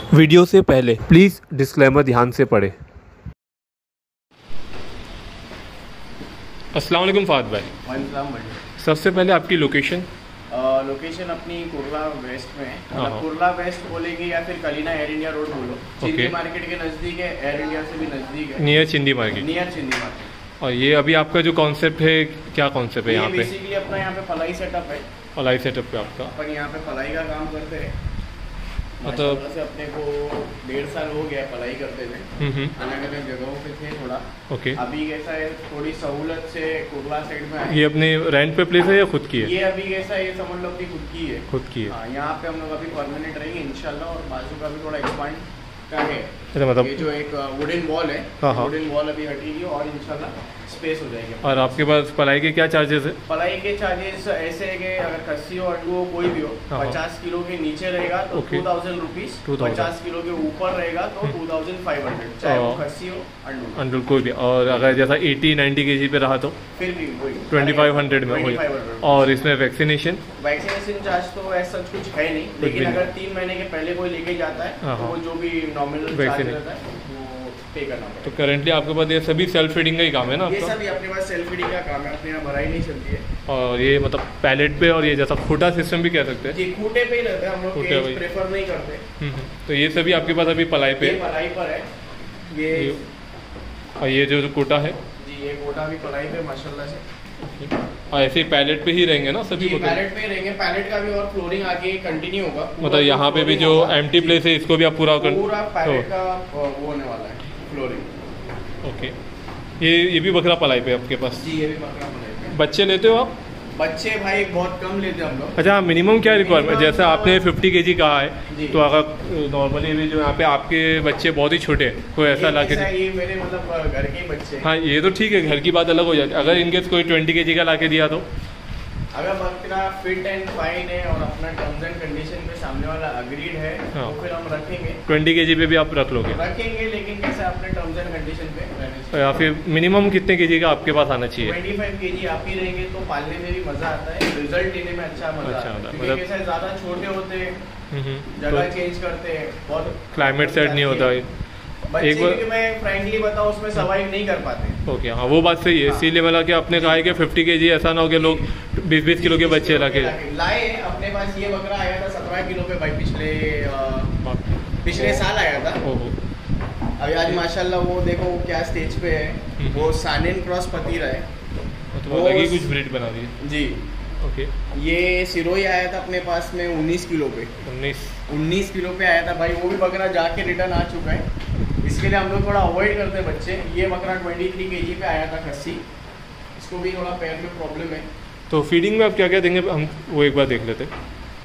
Video से पहले please disclaimer ध्यान से पढ़ें। अस्सलाम वालेकुम फ़ाद भाई। वालेकुम भाई। सबसे पहले आपकी लोकेशन। लोकेशन अपनी कुर्ला वेस्ट में है। मतलब कुर्ला वेस्ट बोलेंगे या फिर कलीना एयर इंडिया रोड बोलो। चिंदी मार्केट के नज़दीक है, एयर इंडिया से भी नज़दीक है। Near Chindi market. Near Chindi market. और ये अभी आपका जो कॉन्सेप्ट है, क्या कॉन्सेप्ट है यहाँ पे? बेसिकली अपना यहाँ पे फलाई सेटअप है। फलाई सेटअप पे आपका अपन यहाँ पे फलाई का काम करते हैं। मतलब से अपने को 1.5 साल हो गया फलाई करते हुए। अलग अलग जगहों पे थे थोड़ा। ओके। अभी कैसा है, थोड़ी सहूलत से कुर्ला साइड में आए। ये अपने रेंट पे प्लेस है या खुद की है? ये अभी कैसा है, ये समझ लो अपनी खुद की है। खुद की है। हाँ, यहाँ पे हम लोग अभी परमानेंट रहेंगे इंशाल्लाह। और बाजू का भी थोड़ा एक्सपांड का है। मतलब ये जो एक वुडन वॉल है, हाँ। वुडन वॉल अभी हटेगी और इंशाल्लाह स्पेस हो जाएगी। और आपके पास पलाई के क्या चार्जेस है? पलाई के चार्जेस ऐसे है कि अगर खस्सी हो अंडू हो कोई भी हो, 50 किलो के नीचे रहेगा तो 2000 रुपीज़, 50 किलो के ऊपर रहेगा तो 2500, चाहे वो खस्सी हो अंडू कोई भी। और अगर जैसा 80-90 kg पे रहा तो फिर भी वही 2500 में वही। और इसमें वैक्सीनेशन चार्ज तो ऐसा कुछ है नहीं, लेकिन अगर 3 महीने के पहले कोई लेके जाता है तो वो जो भी नॉमिनल चार्ज रहता है वो पे करना पड़ेगा। तो करेंटली आपके पास ये सभी सेल्फ फीडिंग का ही काम है ना? ये सभी अपने पास सेल्फ फीडिंग का काम है, अपने यहाँ भराई नहीं चलती है। और ये मतलब पैलेट पे, और ये जैसा खूटा सिस्टम भी कह सकते हैं जी, खूटे पे ही रहते हैं हम लोग, केज प्रेफर नहीं करते। तो ये सभी आपके पास अभी पलाई पे? ये पलाई पर है ये। और ये जो कोटा है जी, ये कोटा भी पलाई पे माशाल्लाह से। और ऐसे ही पैलेट पे ही रहेंगे ना सभी? पैलेट पे रहेंगे। पैलेट का भी और फ्लोरिंग आगे कंटिन्यू होगा। मतलब यहाँ पे भी जो एम्प्टी प्लेस है इसको भी आप पूरा पैलेट का वो होने वाला है, फ्लोरिंग। ओके। ये भी बकरा पलाई पे आपके पास? जी, ये भी बकरा पलाई पे। बच्चे लेते हो आप? बच्चे भाई बहुत कम लेते हैं हम लोग। अच्छा, मिनिमम क्या रिक्वायरमेंट? जैसे आपने 50 kg कहा है, तो अगर नॉर्मली भी जो यहाँ पे आपके बच्चे बहुत ही छोटे हैं, कोई ऐसा ला के? ये मेरे मतलब घर के बच्चे। हाँ, ये तो ठीक है, घर की बात अलग हो जाती है। अगर इनकेस कोई 20 kg का ला के दिया तो? अगर बकरा फिट एंड फाइन है और अपना टर्म्स एंड कंडीशन पे सामने वाला अग्रीड है तो फिर हम रखेंगे। 20 kg पे भी आप रखेंगे? लेकिन कैसे अपने टर्म्स एंड कंडीशन पे रहने चाहिए। या फिर मिनिमम कितने kg का आपके पास आना चाहिए? 25 kg आप ही रहेंगे तो पालने में भी मजा आता है, रिजल्ट लेने में अच्छा मजा आता है। क्योंकि कैसे ज्यादा छोटे होते हैं, जगह चेंज करते हैं, बहुत क्लाइमेट सेट नहीं होता है। एक बार मैं फ्रैंकली बताऊं, उसमें सर्वाइव नहीं कर पाते। ओके, हाँ वो बात सही है। इसीलिए मतलब कि आपने कहा है कि 50 kg ऐसा ना हो कि लोग 20-20 किलो के बच्चे लाके लाए। अपने पास ये बकरा आया था 17 किलो पे भाई, पिछले साल आया था। अभी आज माशाल्लाह वो देखो क्या स्टेज पे है। वो सानिन क्रॉस पतीरा है, तो वो अलग ही कुछ ब्रीड बना दी जी। ओके। ये सिरोही आया था अपने पास में 19 किलो पे। 19 किलो पे आया था भाई। वो भी बकरा जाके रिटर्न आ चुका है। इसके लिए हम लोग थोड़ा अवॉइड करते हैं बच्चे। ये बकरा 23 kg पे आया था खस्सी, इसको भी थोड़ा पैर में प्रॉब्लम है। तो फीडिंग में आप क्या क्या देंगे, हम वो एक बार देख लेते हैं।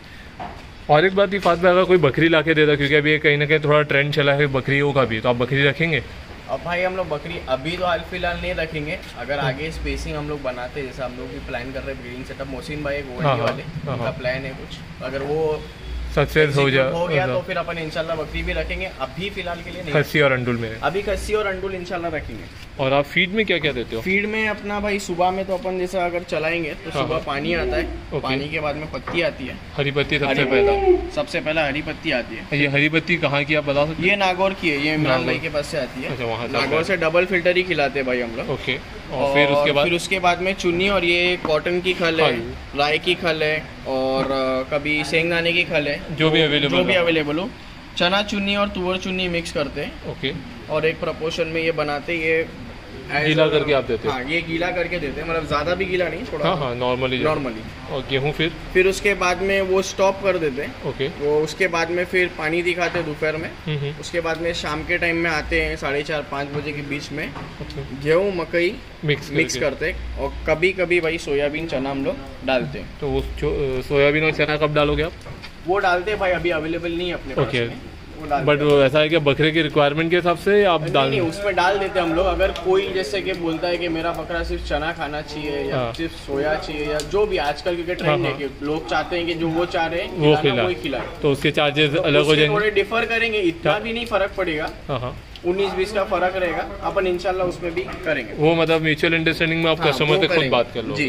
और एक बात ही फात में, अगर कोई बकरी ला के देता, क्योंकि अभी कहीं ना कहीं थोड़ा ट्रेंड चला है बकरियों का भी, तो आप बकरी रखेंगे? अब भाई हम लोग बकरी अभी तो हाल फिलहाल नहीं रखेंगे। अगर आगे स्पेसिंग हम लोग बनाते हैं, जैसे हम लोग भी प्लान कर रहे हैं ब्रीडिंग सेटअप, मोहसिन भाई गोवंडी वाले, उनका प्लान है कुछ, अगर वो सक्सेस हो गया तो फिर अपन इंशाल्लाह बकरी भी रखेंगे। अभी फिलहाल के लिए नहीं, खस्सी और अंडुल में अभी खस्सी और अंडुल इंशाल्लाह रखेंगे। और आप फीड में क्या क्या देते हो? फीड में अपना भाई सुबह में तो अपन जैसा अगर चलाएंगे तो सुबह पानी आता है। पानी के बाद में पत्ती आती है, हरी पत्ती सबसे पहला हरी पत्ती आती है। ये हरी पत्ती कहाँ की आप बता सकते हैं? ये नागौर की है, ये इमरान भाई के पास से आती है। अच्छा, नागौर से डबल फिल्टर ही खिलाते हैं भाई हम लोग। ओके। और फिर उसके बाद में चुन्नी, और ये कॉटन की खल है, राई की खल है, और कभी सेंगदाने की खल है, जो भी अवेलेबल हो। चना चुन्नी और तुअर चुन्नी मिक्स करते हैं। ओके। और एक प्रपोर्शन में ये बनाते, ये गीला करके आप देते हैं? हाँ, ये गीला करके देते हैं, मतलब ज्यादा भी गीला नहीं, थोड़ा हाँ नॉर्मली। और गेहूँ फिर उसके बाद में वो स्टॉप कर देते हैं। ओके। वो उसके बाद में फिर पानी दिखाते हैं दोपहर में। उसके बाद में शाम के टाइम में आते हैं 4:30-5 बजे के बीच में, गेहूँ मकई मिक्स करते हैं। और कभी कभी भाई सोयाबीन चना हम लोग डालते हैं। तो वो सोयाबीन और चना कब डालोगे आप? वो डालते हैं भाई, अभी अवेलेबल नहीं है अपने पास में। बट ऐसा है कि बकरे की रिक्वायरमेंट के हिसाब से आप नहीं, उसमें डाल देते हम लोग। अगर कोई जैसे कि बोलता है कि मेरा बकरा सिर्फ चना खाना चाहिए या सिर्फ सोया चाहिए, या जो भी आजकल के ट्रेंड है कि लोग चाहते हैं कि जो वो चाह रहे हैं वो खिलाए, तो उसके चार्जेस अलग हो जाएंगे, थोड़े डिफर करेंगे। इतना भी नहीं फर्क पड़ेगा, 19-20 का फर्क रहेगा। अपन इंशाल्लाह उसमें भी करेंगे। वो मतलब म्यूचुअल अंडरस्टैंडिंग में आप कस्टमर से खुद बात कर लो। जी।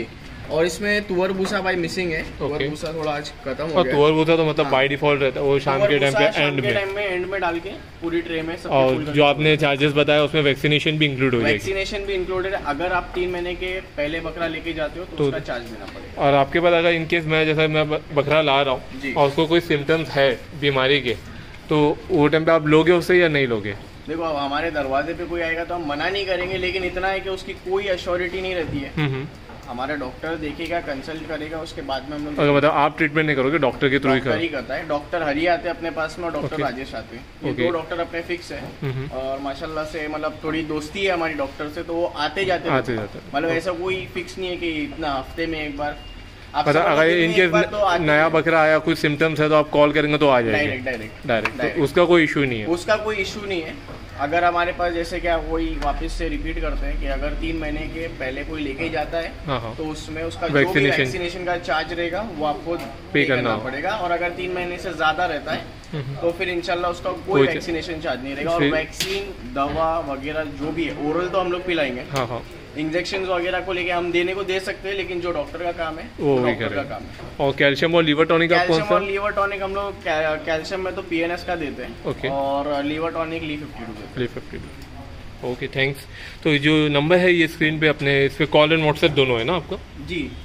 और इसमें तुअर भूसा भाई मिसिंग है, तुअर भूसा थोड़ा आज खत्म हो गया। तुअर भूसा तो मतलब बाय डिफॉल्ट रहता है वो शाम के टाइम पे एंड में डाल के पूरी ट्रे में सब। और जो आपने चार्जेस बताया उसमें वैक्सीनेशन भी इंक्लूड हो जाएगी? वैक्सीनेशन भी इंक्लूडेड है, अगर आप 3 महीने के पहले बकरा लेके जाते हो तो उसका चार्ज देना पड़ेगा। और आपके पास अगर इनकेस मैं जैसा मैं बकरा ला रहा हूँ और उसको कोई सिम्टम्स है बीमारी के, तो वो टाइम पे आप लोगे उससे या नहीं लोगे? देखो अब हमारे दरवाजे पे कोई आएगा तो हम मना नहीं करेंगे, लेकिन इतना है कि उसकी कोई अश्योरिटी नहीं रहती है। हमारा डॉक्टर देखेगा, कंसल्ट करेगा, उसके बाद में हम लोग मतलब आप ट्रीटमेंट नहीं करोगे, डॉक्टर के थ्रू ही करता है। डॉक्टर हरी आते हैं अपने पास में और डॉक्टर राजेश आते हैं, ये 2 डॉक्टर अपने फिक्स है। और माशाल्लाह से मतलब थोड़ी दोस्ती है हमारी डॉक्टर से, तो वो आते जाते मतलब ऐसा कोई फिक्स नहीं है कि इतना हफ्ते में एक बार। अगर इनके नया बकरा आया, कुछ सिम्टम्स है तो आप कॉल करेंगे तो आ जाएगा डायरेक्ट, तो उसका कोई इशू नहीं है? उसका कोई इशू नहीं है। अगर हमारे पास जैसे क्या वही वापस से रिपीट करते हैं कि अगर 3 महीने के पहले कोई लेके जाता है तो उसमें उसका जो भी वैक्सीनेशन का चार्ज रहेगा वो आपको पे करना पड़ेगा। और अगर 3 महीने से ज्यादा रहता है तो फिर इंशाल्लाह उसका कोई वैक्सीनेशन चार्ज नहीं रहेगा। और वैक्सीन दवा वगैरह जो भी है ओरल तो हम लोग पिलाएंगे, इंजेक्शन वगैरह को लेके हम देने को दे सकते हैं, लेकिन जो डॉक्टर का काम है वो डॉक्टर का काम है। और कैल्शियम और लीवर टॉनिक आप कौन सा? कैल्शियम और लीवर टॉनिक हम लोग कैल्शियम में तो PNS का देते हैं और liver tonic Li52। Okay thanks. तो जो नंबर है ये स्क्रीन पे अपने इस पे कॉल एंड व्हाट्सएप दोनों है ना आपका? जी।